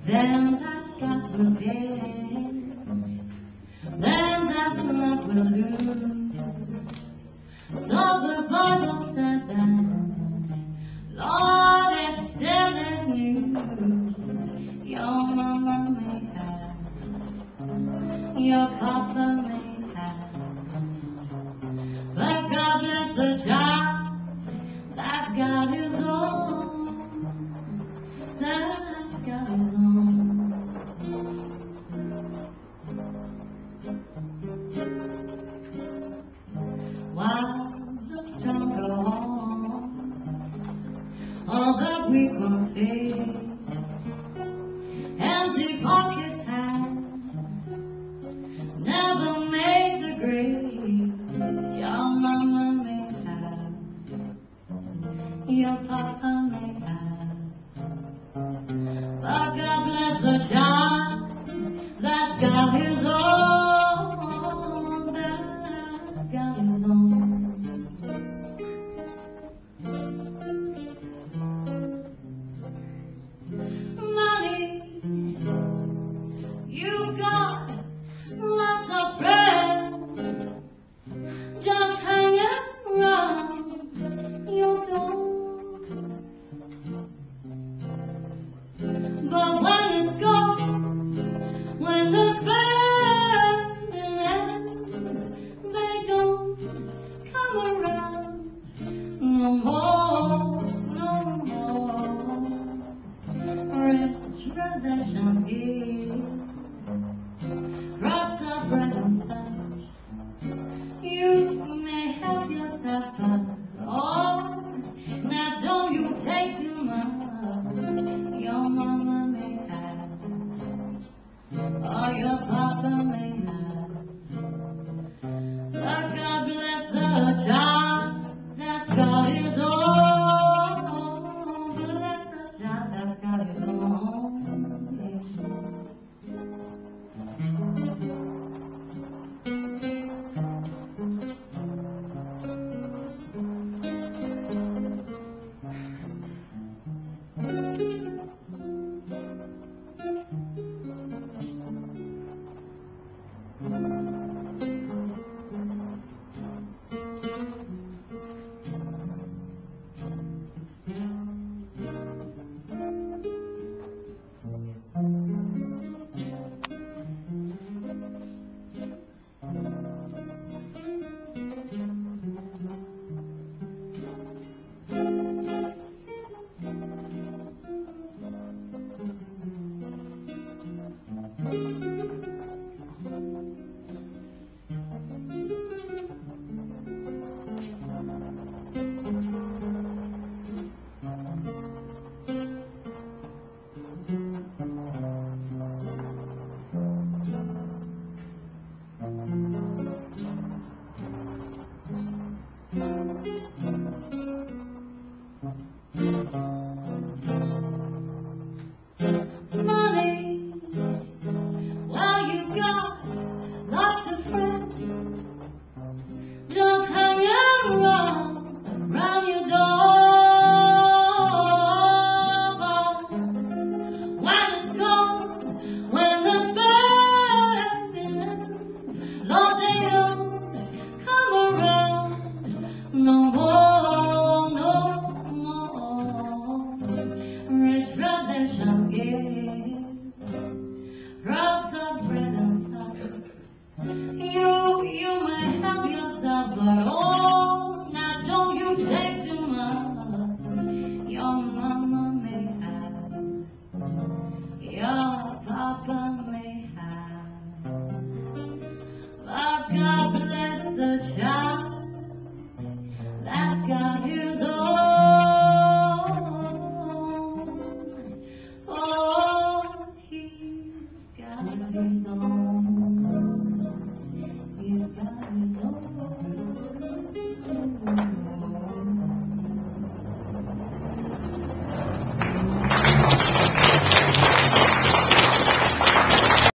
then that sky will gain, then that love will lose. So the Bible says that, Lord, it's still is news. Your mama may have, your papa may have, but God bless the child that's got his own, that's got his own. While the sun goes on, all that we can see, empty pockets have never made the grade. Your mama may have, your papa may have, but God bless the child that's got his own, that's got his own. Money, you've got lots of friends, just hanging around your door. But when it's gone, when the spending ends, they don't come around no more, no more. Rich possessions give, crossed up bread and such. You may help yourself, but oh, now don't you take too much. Your mama may have, or your papa may have, but God bless the child that's got his own. Bless the child that's got his own. Money, well, you got lots of friends, just hanging around your door. When it's gone, when the spending ends, Lord, they don't come around no more, no more. Rich possessions give, crumbs of bread and such. You may help yourself, but oh, now don't you take too much. Your mama may have, your papa may have, but God bless